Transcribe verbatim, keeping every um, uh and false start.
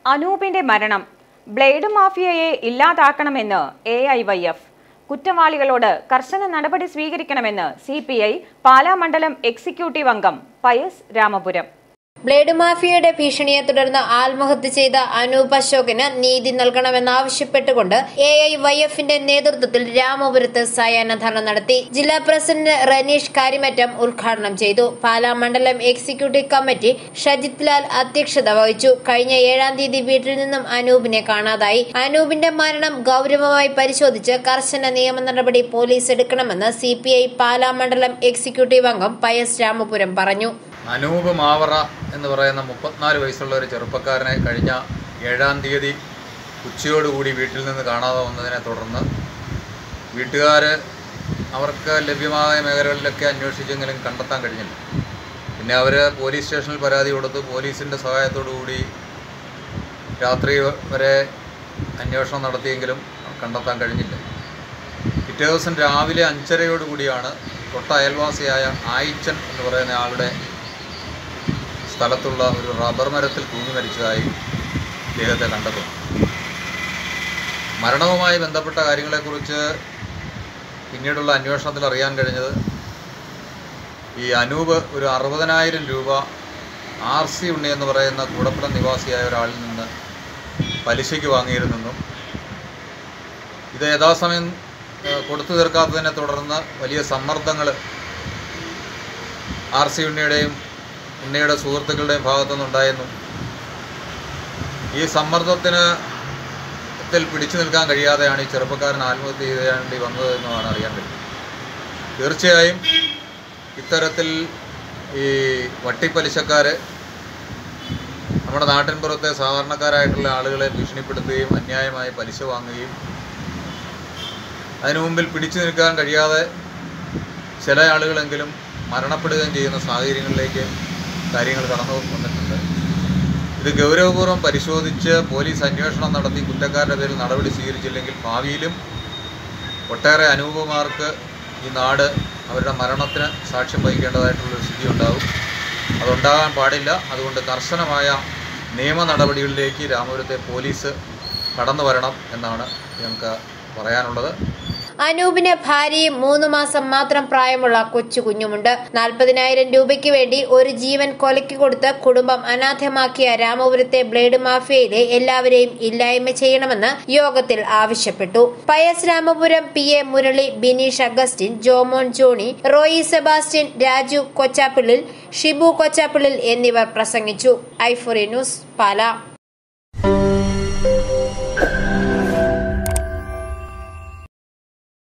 അനൂപിന്റെ മരണം ബ്ലേഡ് മാഫിയയെ ഇല്ലാതാക്കണമെന്ന് എ ഐ വൈ എഫ്. കുറ്റവാളികളോട് കർശന നടപടി സ്വീകരിക്കണമെന്ന് സി പി ഐ പാലാ മണ്ഡലം എക്സിക്യൂട്ടീവ് അംഗം പയസ് രാമപുരം. ബ്ലേഡ് മാഫിയയുടെ ഭീഷണിയെ തുടർന്ന് ആത്മഹത്യ ചെയ്ത അനൂപ് അശോകിന് നീതി നൽകണമെന്നാവശ്യപ്പെട്ടുകൊണ്ട് എ ഐ വൈ എഫിന്റെ നേതൃത്വത്തിൽ രാമപുരത്ത് സായാഹ്ന ധർണ നടത്തി. ജില്ലാ പ്രസിഡന്റ് റനീഷ് കാരിമറ്റം ഉദ്ഘാടനം ചെയ്തു. പാലാ മണ്ഡലം എക്സിക്യൂട്ടീവ് കമ്മിറ്റി ഷജിത് ലാൽ അധ്യക്ഷത വഹിച്ചു. കഴിഞ്ഞ ഏഴാം തീയതി വീട്ടിൽ നിന്നും അനൂപിനെ കാണാതായി. അനൂപിന്റെ മരണം ഗൌരവമായി പരിശോധിച്ച് കർശന നിയമ നടപടി പോലീസ് എടുക്കണമെന്ന് സി പി ഐ പാലാ മണ്ഡലം എക്സിക്യൂട്ടീവ് അംഗം പയസ് രാമപുരം പറഞ്ഞു. അനൂപ് മാവറ എന്ന് പറയുന്ന മുപ്പത്തിനാല് വയസ്സുള്ള ഒരു ചെറുപ്പക്കാരനെ കഴിഞ്ഞ ഏഴാം തീയതി ഉച്ചയോടുകൂടി വീട്ടിൽ നിന്ന് കാണാതെ വന്നതിനെ തുടർന്ന് വീട്ടുകാർ അവർക്ക് ലഭ്യമായ മേഖലകളിലൊക്കെ അന്വേഷിച്ചെങ്കിലും കണ്ടെത്താൻ കഴിഞ്ഞില്ല. പിന്നെ അവർ പോലീസ് സ്റ്റേഷനിൽ പരാതി കൊടുത്ത് പോലീസിൻ്റെ സഹായത്തോടു കൂടി രാത്രി വരെ അന്വേഷണം നടത്തിയെങ്കിലും കണ്ടെത്താൻ കഴിഞ്ഞില്ല. പിറ്റേ ദിവസം രാവിലെ അഞ്ചരയോടുകൂടിയാണ് തൊട്ട അയൽവാസിയായ ആയിച്ചൻ എന്ന് പറയുന്ന ആളുടെ സ്ഥലത്തുള്ള ഒരു റബ്ബർ മരത്തിൽ തൂങ്ങി മരിച്ചതായി അദ്ദേഹത്തെ കണ്ടെത്തുന്നു. മരണവുമായി ബന്ധപ്പെട്ട കാര്യങ്ങളെക്കുറിച്ച് പിന്നീടുള്ള അന്വേഷണത്തിൽ അറിയാൻ കഴിഞ്ഞത് ഈ അനൂപ് ഒരു അറുപതിനായിരം രൂപ ആർ സി ഉണ്ണി എന്ന് പറയുന്ന കൂടപ്പുറം നിവാസിയായ ഒരാളിൽ നിന്ന് പലിശയ്ക്ക് വാങ്ങിയിരുന്നെന്നും ഇത് യഥാസമയം കൊടുത്തു തീർക്കാത്തതിനെ തുടർന്ന് വലിയ സമ്മർദ്ദങ്ങൾ ആർ സി ഉണ്ണിയുടെയും ഉണ്ണിയുടെ സുഹൃത്തുക്കളുടെയും ഭാഗത്തുനിന്നുണ്ടായെന്നും ഈ സമ്മർദ്ദത്തിന് ത്തിൽ പിടിച്ചു നിൽക്കാൻ കഴിയാതെയാണ് ഈ ചെറുപ്പക്കാരൻ ആത്മഹത്യ ചെയ്യേണ്ടി വന്നതെന്നുമാണ് അറിയാൻ കഴിയുന്നത്. തീർച്ചയായും ഇത്തരത്തിൽ ഈ വട്ടിപ്പലിശക്കാർ നമ്മുടെ നാട്ടിൻപുറത്തെ സാധാരണക്കാരായിട്ടുള്ള ആളുകളെ ഭീഷണിപ്പെടുത്തുകയും അന്യായമായി പലിശ വാങ്ങുകയും അതിനു മുമ്പിൽ പിടിച്ചു നിൽക്കാൻ കഴിയാതെ ചില ആളുകളെങ്കിലും മരണപ്പെടുകയും ചെയ്യുന്ന സാഹചര്യങ്ങളിലേക്ക് കാര്യങ്ങൾ കടന്നു വന്നിട്ടുണ്ട്. ഇത് ഗൗരവപൂർവ്വം പരിശോധിച്ച് പോലീസ് അന്വേഷണം നടത്തി കുറ്റക്കാരുടെ പേരിൽ നടപടി സ്വീകരിച്ചില്ലെങ്കിൽ ഭാവിയിലും ഒട്ടേറെ അനൂപമാർക്ക് ഈ നാട് അവരുടെ മരണത്തിന് സാക്ഷ്യം വഹിക്കേണ്ടതായിട്ടുള്ളൊരു സ്ഥിതി ഉണ്ടാകും. അതുണ്ടാകാൻ പാടില്ല. അതുകൊണ്ട് കർശനമായ നിയമ നടപടികളിലേക്ക് രാമപുരത്തെ പോലീസ് കടന്നു വരണം എന്നാണ് ഞങ്ങൾക്ക് പറയാനുള്ളത്. അനൂപിന് ഭാര്യയും മൂന്ന് മാസം മാത്രം പ്രായമുള്ള കൊച്ചു കുഞ്ഞുമുണ്ട്. നാൽപ്പതിനായിരം രൂപയ്ക്ക് വേണ്ടി ഒരു ജീവൻ കൊലയ്ക്ക് കൊടുത്ത് കുടുംബം അനാഥമാക്കിയ രാമപുരത്തെ ബ്ലേഡ് മാഫിയയിലെ എല്ലാവരെയും ഇല്ലായ്മ ചെയ്യണമെന്ന് യോഗത്തിൽ ആവശ്യപ്പെട്ടു. പയസ് രാമപുരം, പി എ മുരളി, ബിനീഷ് അഗസ്റ്റിൻ, ജോമോൻ ജോണി, റോയി സെബാസ്റ്റ്യൻ, രാജു കൊച്ചാപ്പിള്ളിൽ, ഷിബു കൊച്ചാപ്പിള്ളിൽ എന്നിവർ പ്രസംഗിച്ചു. ഐഫോറി ന്യൂസ്, പാലാ.